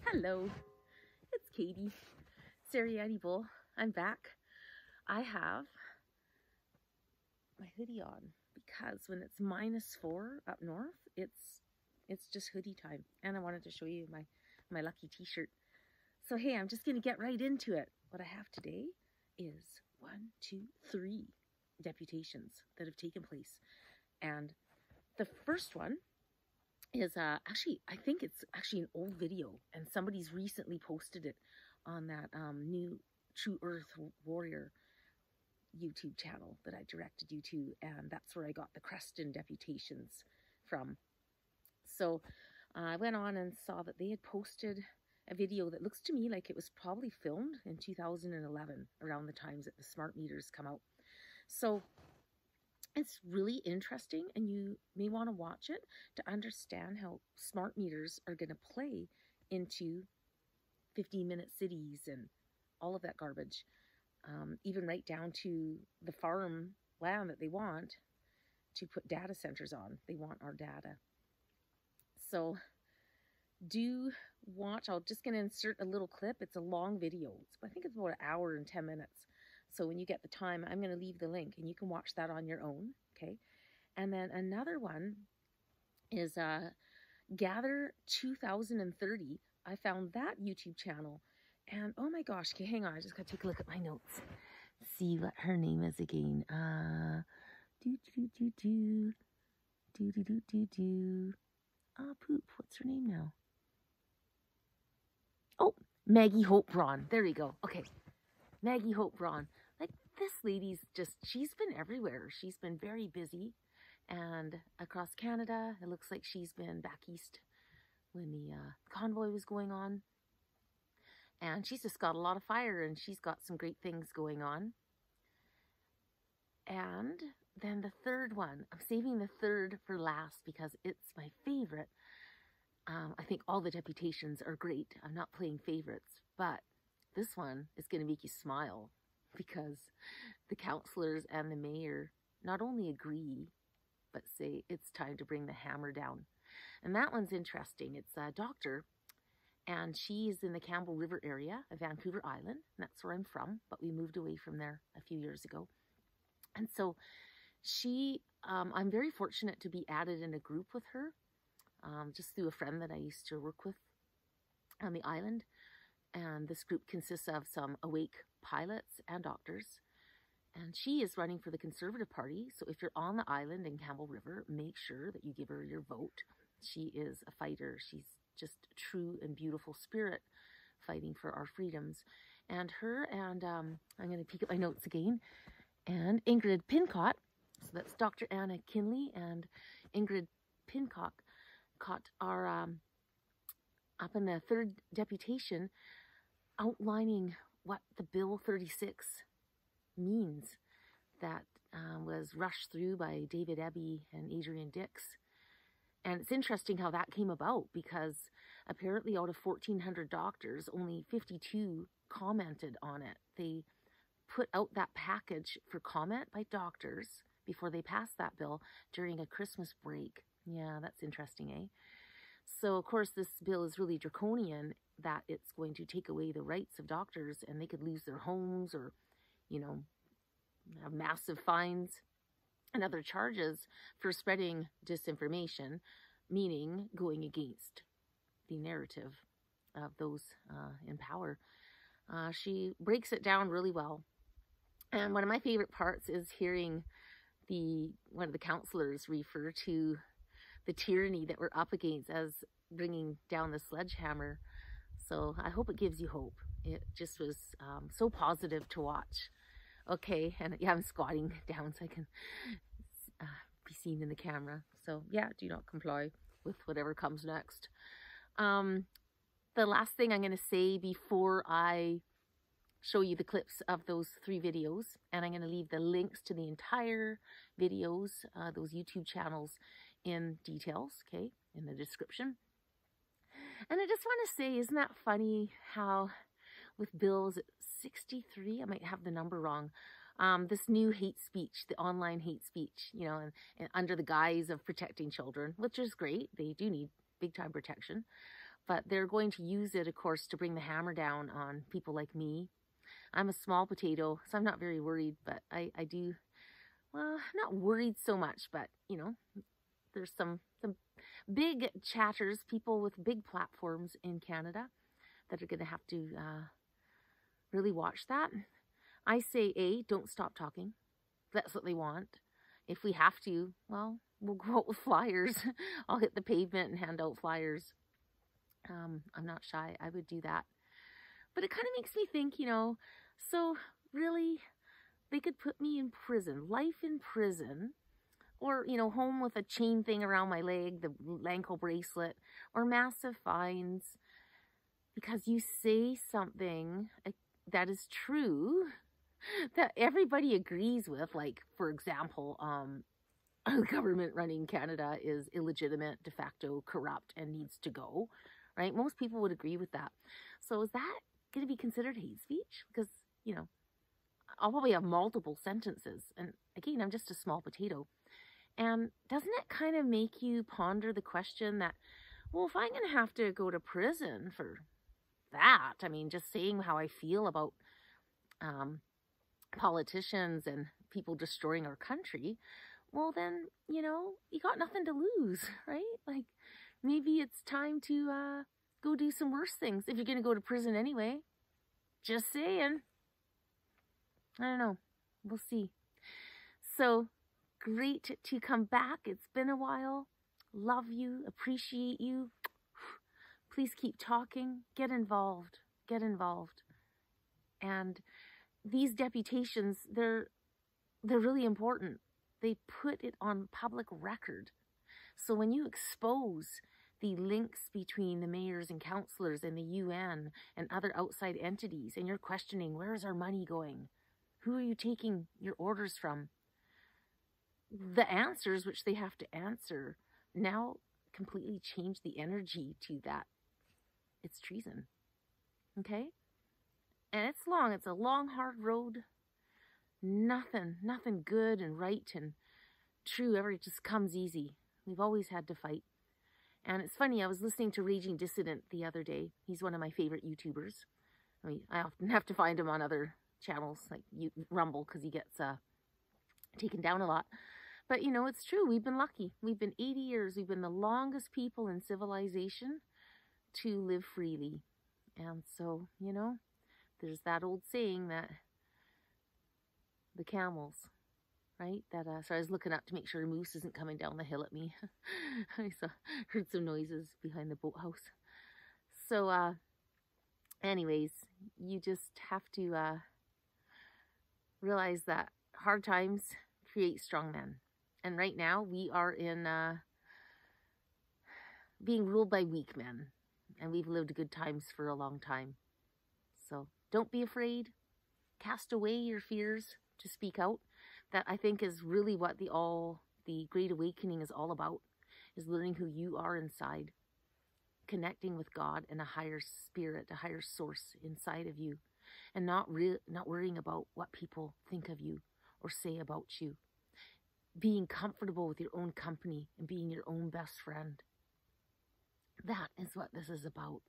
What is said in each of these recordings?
Hello, it's Katie, Sarianni Bull. I'm back. I have my hoodie on because when it's -4 up north, it's just hoodie time. And I wanted to show you my lucky t-shirt. So hey, I'm just gonna get right into it. What I have today is 3 deputations that have taken place. And the first one is actually, I think it's actually an old video, and somebody's recently posted it on that new True Earth Warrior YouTube channel that I directed you to, and that's where I got the Creston deputations from. So I went on and saw that they had posted a video that looks to me like it was probably filmed in 2011, around the times that the smart meters come out. So it's really interesting, and you may want to watch it to understand how smart meters are going to play into 15-minute cities and all of that garbage, even right down to the farm land that they want to put data centers on. They want our data. So do watch. I'm just going to insert a little clip. It's a long video. I think it's about an hour and 10 minutes. So when you get the time, I'm going to leave the link and you can watch that on your own, okay? And then another one is Gather 2030. I found that YouTube channel, and oh my gosh, okay, hang on, I just got to take a look at my notes. See what her name is again. Poop, what's her name now? Oh, Maggie Hope Braun. There you go. Okay, Maggie Hope Braun. Like, this lady's just, she's been everywhere. She's been very busy, and across Canada. It looks like she's been back east when the convoy was going on. And she's just got a lot of fire, and she's got some great things going on. And then the third one, I'm saving the third for last because it's my favorite. I think all the deputations are great. I'm not playing favorites, but this one is going to make you smile because the councillors and the mayor not only agree, but say it's time to bring the hammer down. And that one's interesting. It's a doctor, and she's in the Campbell River area of Vancouver Island. And that's where I'm from, but we moved away from there a few years ago. And so she, I'm very fortunate to be added in a group with her, just through a friend that I used to work with on the island. And this group consists of some awake pilots and doctors. And she is running for the Conservative Party. So if you're on the island in Campbell River, make sure that you give her your vote. She is a fighter. She's just a true and beautiful spirit fighting for our freedoms. And her and, I'm going to peek at my notes again, and Ingrid Pincott, so that's Dr. Anna Kinley and Ingrid Pincott are up in the third deputation outlining what the Bill 36 means that was rushed through by David Eby and Adrian Dix. And it's interesting how that came about, because apparently out of 1,400 doctors, only 52 commented on it. They put out that package for comment by doctors before they passed that bill during a Christmas break. Yeah, that's interesting, eh? So, of course, this bill is really draconian, that it's going to take away the rights of doctors, and they could lose their homes or, you know, have massive fines and other charges for spreading disinformation, meaning going against the narrative of those in power. She breaks it down really well. And one of my favorite parts is hearing one of the councillors refer to the tyranny that we're up against as bringing down the sledgehammer. So I hope it gives you hope. It just was so positive to watch. Okay, and yeah, I'm squatting down so I can be seen in the camera. So yeah, do not comply with whatever comes next. The last thing I'm going to say before I show you the clips of those 3 videos, and I'm going to leave the links to the entire videos, those YouTube channels, in details, okay, in the description. And I just want to say, isn't that funny how with Bill 63, I might have the number wrong, this new hate speech, the online hate speech, you know, and under the guise of protecting children, which is great. They do need big time protection. but they're going to use it, of course, to bring the hammer down on people like me. I'm a small potato, so I'm not very worried, but I do, well, not worried so much, but, you know, there's some big chatters, people with big platforms in Canada that are going to have to really watch that. I say, A, don't stop talking. That's what they want. If we have to, well, we'll go out with flyers. I'll hit the pavement and hand out flyers. I'm not shy. I would do that. But it kind of makes me think, you know, so really, they could put me in prison, life in prison, or, you know, home with a chain thing around my leg, the ankle bracelet, or massive fines, because you say something that is true, that everybody agrees with. Like, for example, the government running Canada is illegitimate, de facto, corrupt, and needs to go, right? Most people would agree with that. So is that going to be considered hate speech? Because, you know, I'll probably have multiple sentences. And again, I'm just a small potato. And doesn't it kind of make you ponder the question that, well, if I'm going to have to go to prison for that, I mean, just saying how I feel about politicians and people destroying our country, well then, you know, you got nothing to lose, right? Like, maybe it's time to go do some worse things if you're going to go to prison anyway. Just saying. I don't know. We'll see. So, great to come back. It's been a while. Love you. Appreciate you. Please keep talking. Get involved. Get involved. And these deputations, they're really important. They put it on public record. So when you expose the links between the mayors and councillors and the UN and other outside entities, and you're questioning, where's our money going? Who are you taking your orders from? The answers, which they have to answer, now completely change the energy to that. It's treason. Okay? And it's long. It's a long, hard road. Nothing good and right and true ever just comes easy. We've always had to fight. And it's funny, I was listening to Raging Dissident the other day. He's one of my favorite YouTubers. I mean, I often have to find him on other channels like Rumble because he gets taken down a lot. But, you know, it's true. We've been lucky. We've been 80 years. We've been the longest people in civilization to live freely. And so, you know, there's that old saying that the camels, right? That so I was looking up to make sure a moose isn't coming down the hill at me. I heard some noises behind the boathouse. So, anyways, you just have to realize that hard times create strong men. And right now we are in being ruled by weak men. And we've lived good times for a long time. So don't be afraid. Cast away your fears to speak out. That, I think, is really what the Great Awakening is all about, is learning who you are inside, connecting with God and a higher spirit, a higher source inside of you, and not worrying about what people think of you or say about you. Being comfortable with your own company and being your own best friend. That is what this is about.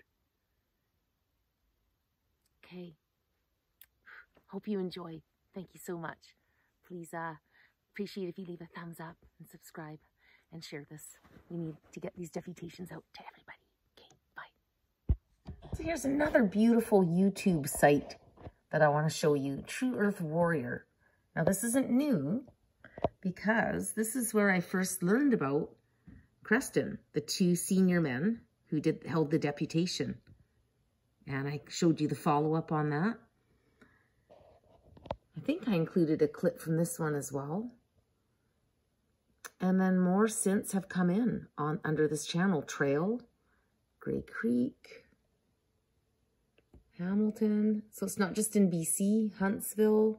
Okay. Hope you enjoy. Thank you so much. Please appreciate if you leave a thumbs up and subscribe and share this. We need to get these deputations out to everybody. Okay, bye. So here's another beautiful YouTube site that I want to show you. True Earth Warrior. Now this isn't new because this is where I first learned about Creston, the two senior men who held the deputation. And I showed you the follow-up on that. I think I included a clip from this one as well. And then more since have come in under this channel. Trail, Grey Creek, Hamilton. So it's not just in BC, Huntsville,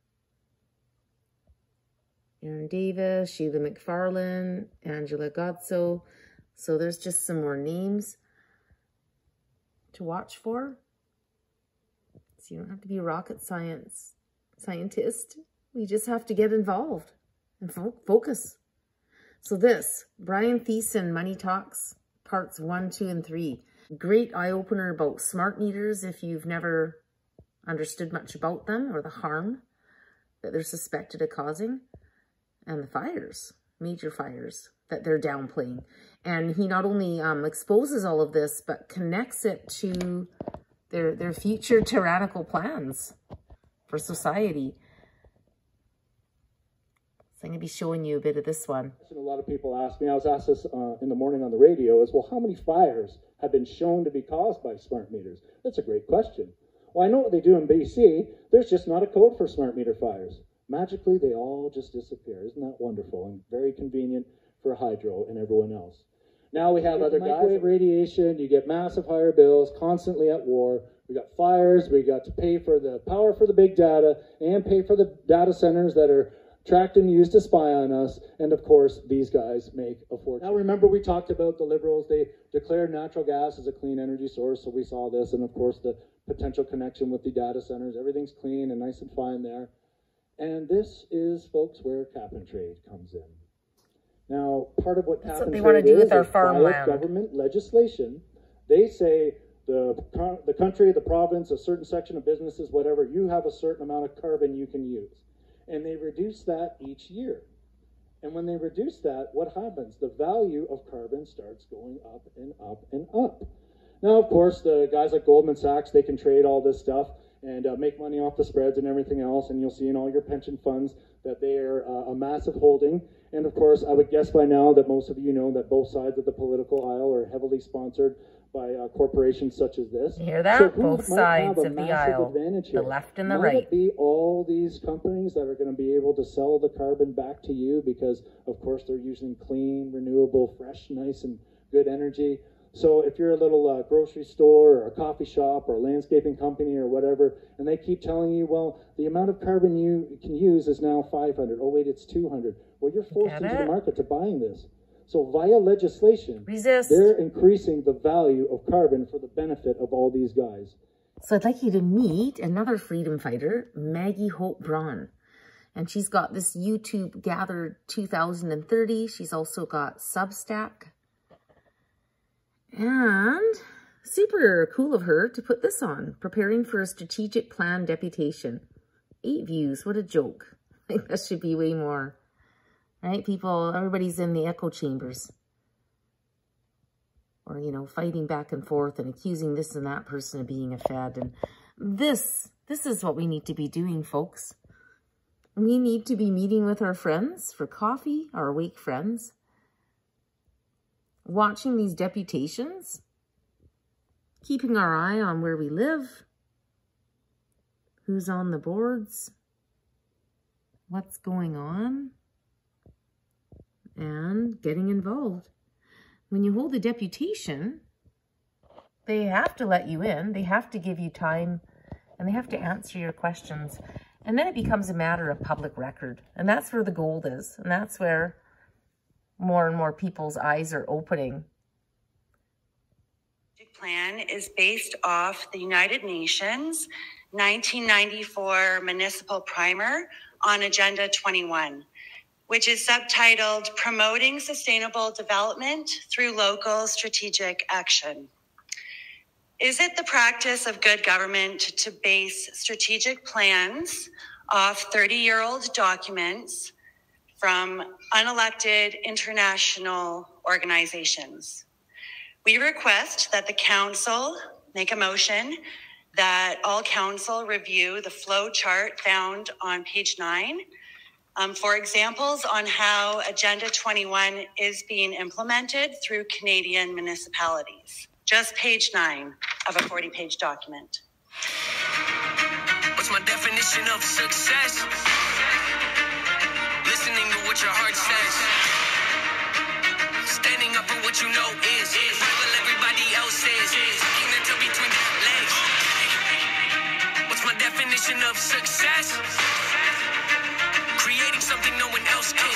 Aaron Davis, Sheila McFarlane, Angela Godso. So there's just some more names to watch for. So you don't have to be a rocket scientist. We just have to get involved and focus. So this, Brian Thiessen Money Talks, parts 1, 2, and 3. Great eye-opener about smart meters if you've never understood much about them or the harm that they're suspected of causing. And the fires, major fires that they're downplaying. And he not only exposes all of this, but connects it to their future tyrannical plans for society. So I'm going to be showing you a bit of this one. A lot of people ask me, I was asked this in the morning on the radio, is, well, how many fires have been shown to be caused by smart meters? That's a great question. Well, I know what they do in BC. There's just not a code for smart meter fires. Magically, they all just disappear. Isn't that wonderful and very convenient for hydro and everyone else? Now we have other microwave radiation. You get massive higher bills, constantly at war. We got fires. We got to pay for the power for the big data and pay for the data centers that are tracked and used to spy on us. And of course, these guys make a fortune. Now remember, we talked about the Liberals. They declared natural gas as a clean energy source. So we saw this. And of course, the potential connection with the data centers. Everything's clean and nice and fine there. And this is, folks, where cap and trade comes in. Now, part of what cap and trade is via government legislation. They say the country, the province, a certain section of businesses, whatever, you have a certain amount of carbon you can use. And they reduce that each year. And when they reduce that, what happens? The value of carbon starts going up and up and up. Now, of course, the guys like Goldman Sachs, they can trade all this stuff and make money off the spreads and everything else. And you'll see in all your pension funds that they are a massive holding. And of course, I would guess by now that most of you know that both sides of the political aisle are heavily sponsored by corporations such as this. You hear that? So both sides of the aisle, the left and the right. Might it be all these companies that are going to be able to sell the carbon back to you because, of course, they're using clean, renewable, fresh, nice, and good energy? So if you're a little grocery store or a coffee shop or a landscaping company or whatever, and they keep telling you, well, the amount of carbon you can use is now 500. Oh, wait, it's 200. Well, you're forced into the market to buying this. So via legislation, they're increasing the value of carbon for the benefit of all these guys. So I'd like you to meet another freedom fighter, Maggie Hope Braun. And she's got this YouTube Gather 2030. She's also got Substack. And super cool of her to put this on, preparing for a strategic plan deputation. 8 views, what a joke. I think that should be way more. Right, people, everybody's in the echo chambers. Or, you know, fighting back and forth and accusing this and that person of being a fad. And this is what we need to be doing, folks. We need to be meeting with our friends for coffee, our awake friends. Watching these deputations. Keeping our eye on where we live. Who's on the boards. What's going on. And getting involved. When you hold a deputation, they have to let you in. They have to give you time and they have to answer your questions. And then it becomes a matter of public record. And that's where the gold is. And that's where more and more people's eyes are opening. The plan is based off the United Nations 1994 Municipal Primer on Agenda 21. Which is subtitled Promoting Sustainable Development Through Local Strategic Action. Is it the practice of good government to base strategic plans off 30-year-old documents from unelected international organizations? We request that the council make a motion that all council review the flow chart found on page 9 for examples on how Agenda 21 is being implemented through Canadian municipalities. Just page 9 of a 40-page document. What's my definition of success? Listening to what your heart says. Standing up for what you know is right while everybody else is. Tucking the toe between their legs. What's my definition of success? Creating something no one else can.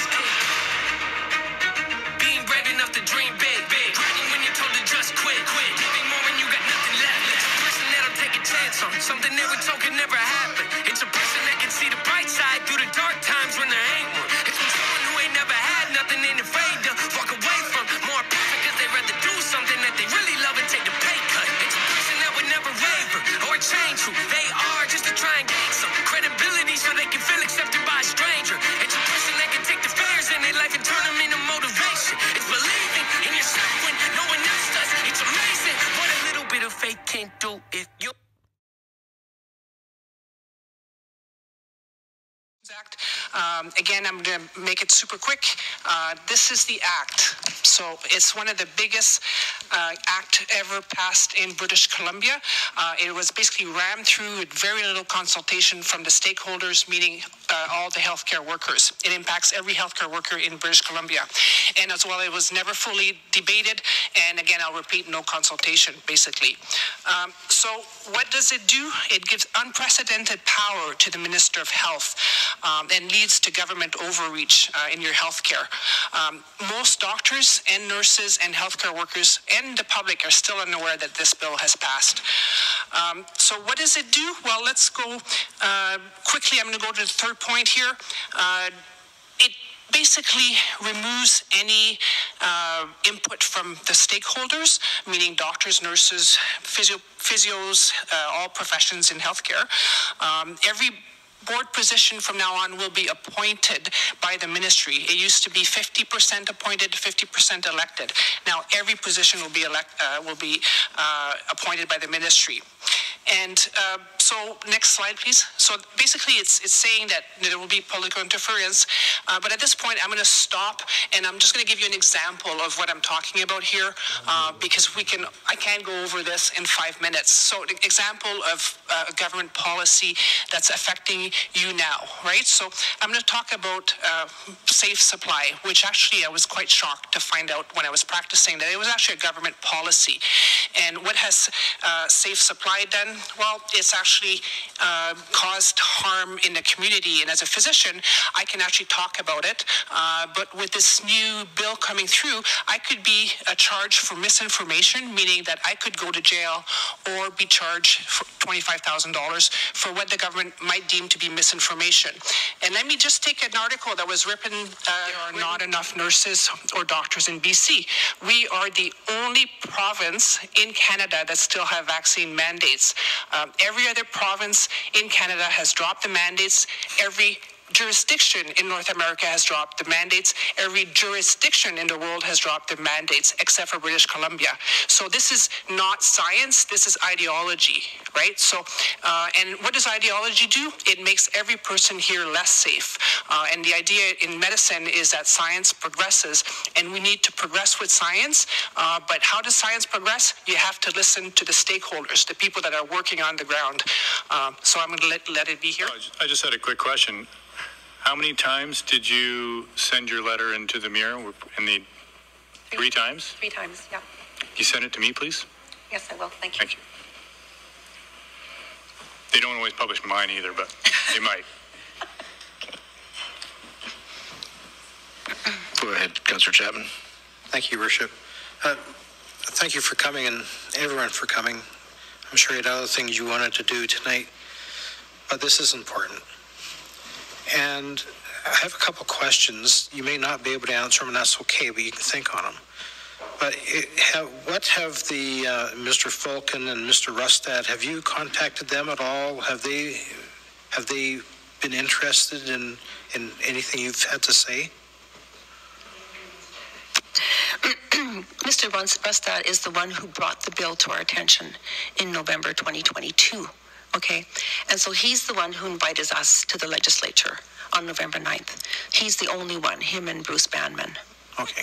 Being brave enough to dream big. Grinding when you're told to just quit. Giving more when you got nothing left. It's a person that'll take a chance on something they were told could never happen. It's a person that can see the bright side through the dark times when there ain't one. It's from someone who ain't never had nothing and afraid to walk away from more perfect because they'd rather do something that they really love and take the pay cut. change who they are just to try and gain some credibility so they can feel accepted by a stranger. It's a person that can take the fears in their life and turn them into motivation. It's believing in yourself when no one else does. It's amazing what a little bit of faith can do if you. Act. Again, I'm going to make it super quick. This is the act. So it's one of the biggest act ever passed in British Columbia. It was basically rammed through with very little consultation from the stakeholders, meaning all the healthcare workers. It impacts every healthcare worker in British Columbia. And as well, it was never fully debated. And again, I'll repeat, no consultation, basically. So what does it do? It gives unprecedented power to the Minister of Health. And leads to government overreach in your healthcare. Most doctors and nurses and healthcare workers and the public are still unaware that this bill has passed. So what does it do? Well, let's go quickly. I'm going to go to the third point here. It basically removes any input from the stakeholders, meaning doctors, nurses, physios, all professions in healthcare. Every board position from now on will be appointed by the ministry. It used to be 50% appointed, 50% elected. Now every position will be appointed by the ministry. And so next slide, please. So basically it's saying that there will be political interference. But at this point, I'm going to stop and I'm just going to give you an example of what I'm talking about here because I can't go over this in 5 minutes. So the example of a government policy that's affecting you now, right? So I'm going to talk about safe supply, which actually I was quite shocked to find out when I was practicing that it was actually a government policy. And what has safe supply done? Well, it's actually caused harm in the community. And as a physician, I can actually talk about it. But with this new bill coming through, I could be charged for misinformation, meaning that I could go to jail or be charged for $25,000 for what the government might deem to be misinformation. And let me just take an article that was written, there are not enough nurses or doctors in BC. We are the only province in Canada that still have vaccine mandates. Every other province in Canada has dropped the mandates. Every jurisdiction in North America has dropped the mandates. Every jurisdiction in the world has dropped the mandates, except for British Columbia. So this is not science, this is ideology, right? So, and what does ideology do? It makes every person here less safe. And the idea in medicine is that science progresses, and we need to progress with science. But how does science progress? You have to listen to the stakeholders, the people that are working on the ground. So I'm going to let it be here. I just had a quick question. How many times did you send your letter into the Mirror? Three times? 3 times, yeah. You send it to me, please? Yes, I will. Thank you. Thank you. They don't always publish mine either, but they might. Go ahead, Councillor Chapman. Thank you, Your Worship. Thank you for coming and everyone for coming. I'm sure you had other things you wanted to do tonight, but this is important. And I have a couple questions. You may not be able to answer them, and that's okay, but you can think on them. But what have the Mr. Fulkin and Mr. Rustad, have you contacted them at all? Have they been interested in anything you've had to say? Mr. Rustad is the one who brought the bill to our attention in November 2022. Okay, and so he's the one who invited us to the legislature on November 9th. He's the only one, him and Bruce Banman. Okay.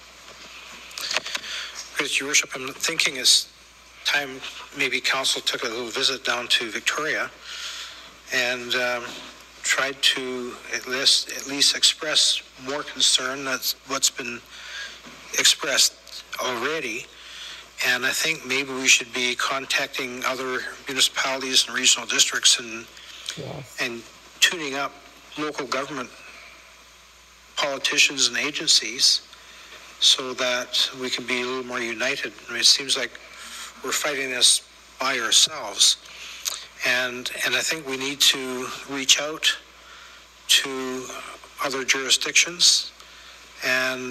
Because, Your Worship, I'm thinking it's time maybe council took a little visit down to Victoria and tried to at least express more concern. That's what's been expressed already. And I think maybe we should be contacting other municipalities and regional districts and tuning up local government politicians and agencies so that we can be a little more united. I mean, it seems like we're fighting this by ourselves. And I think we need to reach out to other jurisdictions and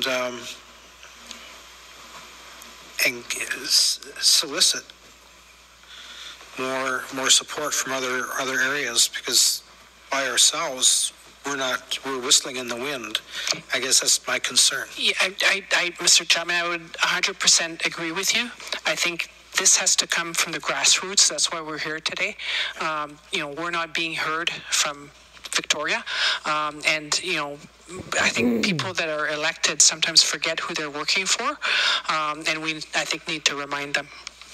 solicit more support from other areas, because by ourselves, we're whistling in the wind. I guess that's my concern. Yeah, Mr. Chapman, I would 100% agree with you. I think this has to come from the grassroots. That's why we're here today. We're not being heard from Victoria. And I think people that are elected sometimes forget who they're working for. And we, I think, need to remind them.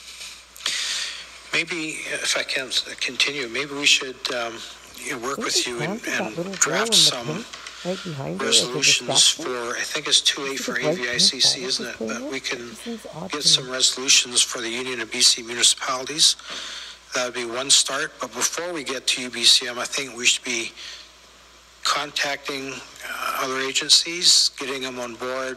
Maybe, if I can continue, maybe we should work with you and draft some resolutions for, I think it's 2A for AVICC, isn't it? But we can get some resolutions for the Union of BC Municipalities. That would be one start. But before we get to UBCM, I think we should be contacting other agencies, getting them on board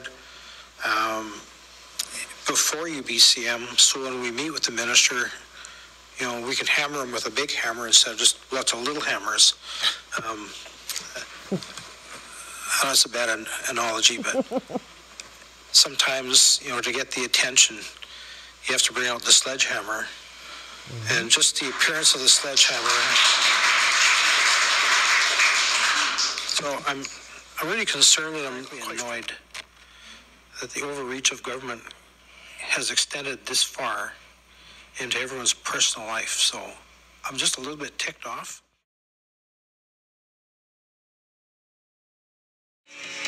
before UBCM, so when we meet with the minister, we can hammer them with a big hammer instead of just lots of little hammers. That's a bad analogy, but sometimes, to get the attention, you have to bring out the sledgehammer. And just the appearance of the sledgehammer. So I'm really concerned and I'm quite annoyed that the overreach of government has extended this far into everyone's personal life. So I'm just a little bit ticked off.